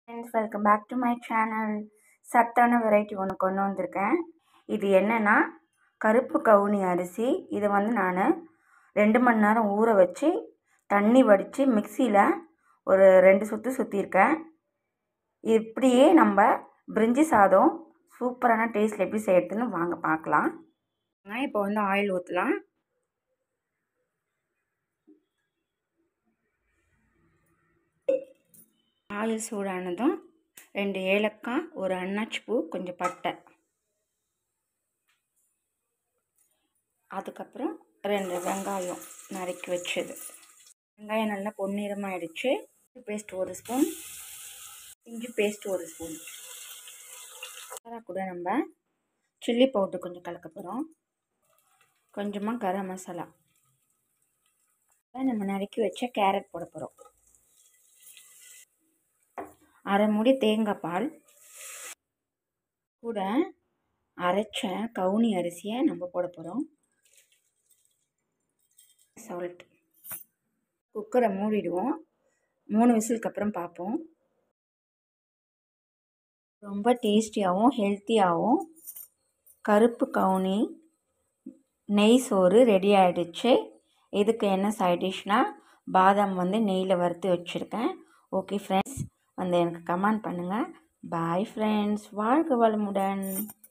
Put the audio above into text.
Friends, welcome back to my channel. சத்தான variety ஒன்று கொண்டு வந்திருக்கேன். இது என்னன்னா கருப்பு கவுனி அரிசி. இதை நான் 2 மணி நேரம் ஊற வச்சு தண்ணி வடித்து மிக்சியில் ஒரு 2 சுற்று சுற்றிருக்கேன். இப்படியே நம்ம பிரிஞ்சி சாதம் சூப்பரான டேஸ்ட்டில் எப்படி செய்யறதுன்னு வாங்க பார்க்கலாம். இப்போ ஆயில் ஊற்றலாம். ஆயில் சூடானதும் 2 ஏலக்காய், ஒரு அன்னாச்சி பூ, கொஞ்சம் பட்டை, அதுக்கப்புறம் 2 வெங்காயம் நறுக்கி வச்சது. வெங்காயம் நல்லா பொன்னிறமாகிடுச்சு. பேஸ்ட் 1 ஸ்பூன், இஞ்சி பேஸ்ட் 1 ஸ்பூன். கூட நம்ம சில்லி பவுடர் கொஞ்சம் கலக்க போகிறோம். கொஞ்சமாக கரம் மசாலா, நம்ம நறுக்கி வச்ச கேரட் போட போகிறோம். அரை மூடி தேங்காய் பால், கூட அரைச்ச கவுனி அரிசியை நம்ம போட போகிறோம். சால்ட். குக்கரை மூடிடுவோம். 3 விசிலுக்கு அப்புறம் பார்ப்போம். ரொம்ப டேஸ்டியாகவும் ஹெல்த்தியாகவும் கருப்பு கவுனி நெய் சோறு ரெடி ஆகிடுச்சு. இதுக்கு என்ன சைட் டிஷ்னால் பாதாம் நெய்யில் வறுத்து வச்சுருக்கேன். ஓகே ஃப்ரெண்ட்ஸ், எனக்கு கமெண்ட் பண்ணுங்கள். பாய் ஃப்ரெண்ட்ஸ், வாழ்க வளமுடன்.